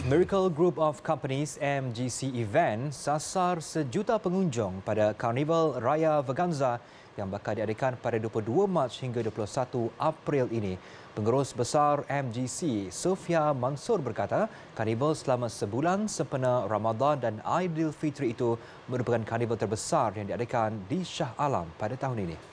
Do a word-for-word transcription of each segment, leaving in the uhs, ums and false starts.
Miracle Group of Companies M G C Event sasar sejuta pengunjung pada Karnival Raya Vaganza yang bakal diadakan pada dua puluh dua Mac hingga dua puluh satu April ini. Pengurus Besar M G C, Sofia Mansur berkata, karnival selama sebulan sempena Ramadan dan Aidilfitri itu merupakan karnival terbesar yang diadakan di Shah Alam pada tahun ini.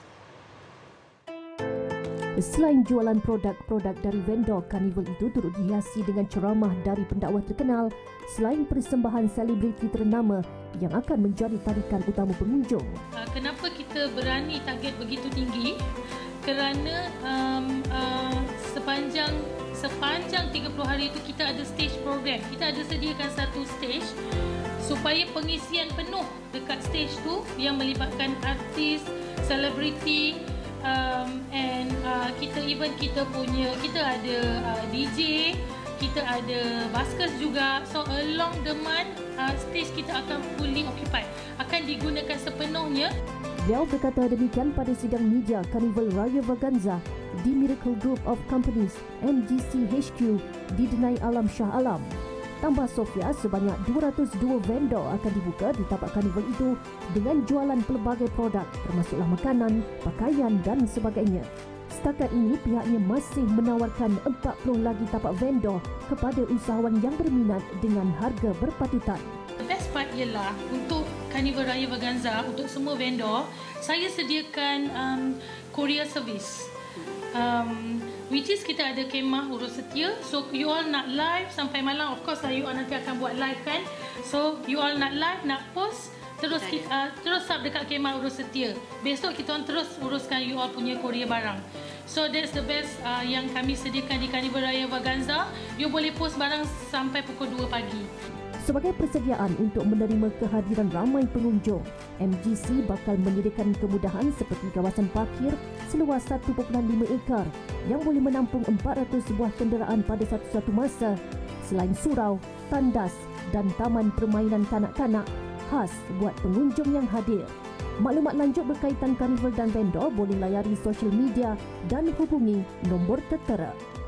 Selain jualan produk-produk dari vendor, karnival itu turut dihiasi dengan ceramah dari pendakwah terkenal selain persembahan selebriti ternama yang akan menjadi tarikan utama pengunjung. Kenapa kita berani target begitu tinggi? Kerana um, uh, sepanjang sepanjang tiga puluh hari itu kita ada stage program. Kita ada sediakan satu stage supaya pengisian penuh dekat stage tu yang melibatkan artis, selebriti, Um, and uh, kita even kita punya kita ada uh, D J, kita ada buskers juga. So along the month uh, stage kita akan fully occupied, akan digunakan sepenuhnya. Beliau berkata demikian pada sidang media Karnival Raya Vaganza di Miracle Group of Companies M G C H Q di Denai Alam Shah Alam. Tambah Sofia, sebanyak dua ratus dua vendor akan dibuka di tapak karnival itu dengan jualan pelbagai produk termasuklah makanan, pakaian dan sebagainya. Setakat ini pihaknya masih menawarkan empat puluh lagi tapak vendor kepada usahawan yang berminat dengan harga berpatutan. The best part ialah untuk Karnival Raya Vaganza, untuk semua vendor, saya sediakan um, courier service. Um, which is kita ada kemah urus setia. So you all nak live sampai malam, of course lah you all nanti akan buat live kan. So you all nak live, nak post, terus kita, uh, terus sub dekat kemah urus setia. Besok kita orang terus uruskan you all punya courier barang. So that's the best uh, yang kami sediakan di Karnival Raya Vaganza. You boleh post barang sampai pukul dua pagi. Sebagai persediaan untuk menerima kehadiran ramai pengunjung, M G C bakal menyediakan kemudahan seperti kawasan parkir seluas satu perpuluhan lima ekar yang boleh menampung empat ratus buah kenderaan pada satu-satu masa, selain surau, tandas dan taman permainan kanak-kanak khas buat pengunjung yang hadir. Maklumat lanjut berkaitan karnival dan vendor boleh layari sosial media dan hubungi nombor tertera.